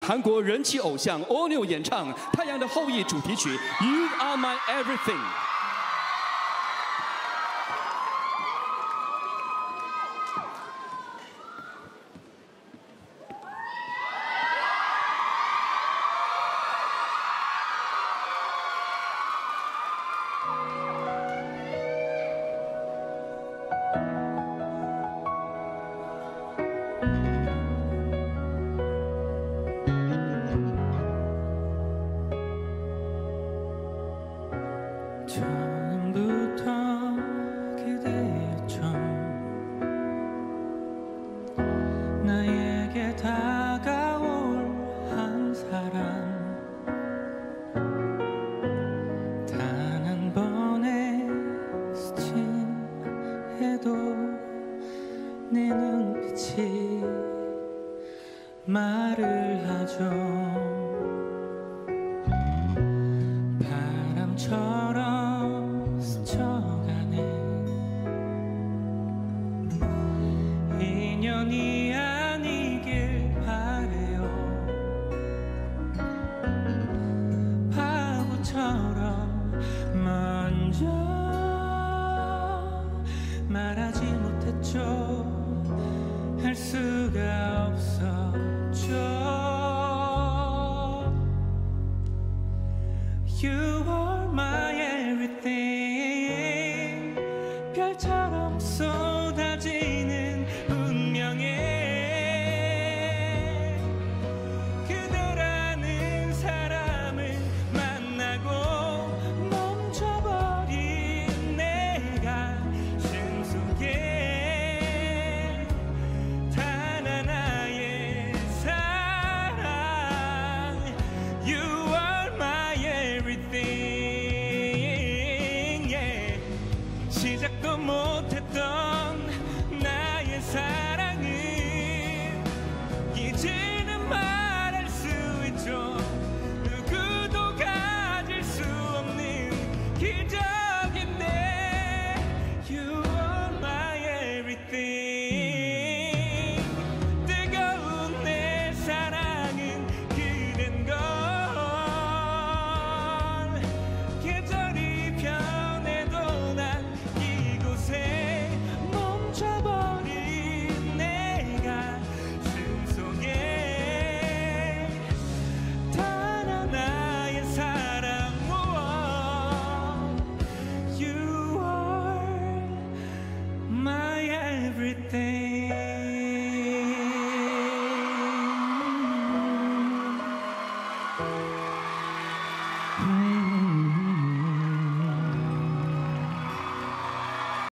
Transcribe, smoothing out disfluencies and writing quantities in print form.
韩国人气偶像 Oneil 演唱《太阳的后裔》主题曲《You Are My Everything》。 처음부터 그대였죠. 나에게 다가올 한 사람. 단 한 번의 스친해도 내 눈빛이 말을 하죠. 바람처럼 스쳐가는 인연이 아니길 바래요. 바보처럼 먼저 말하지 못했죠. 할 수가 없었죠. You are my everything. 별처럼 쏟아지는 운명에 그대라는 사람을 만나고 멈춰버린 내 가슴 속에 단 하나의 사랑. You are my everything, yeah. 시작도 못했던 나의 사랑은 이제는 말할 수 있죠. 누구도 가질 수 없는 기적인데 You are my everything. 뜨거운 내 사랑은 그댄 걸. 계절이 변해도 난 이곳에 멈춰버린 내 가슴 속에 단 하나의 사랑. You are my everything.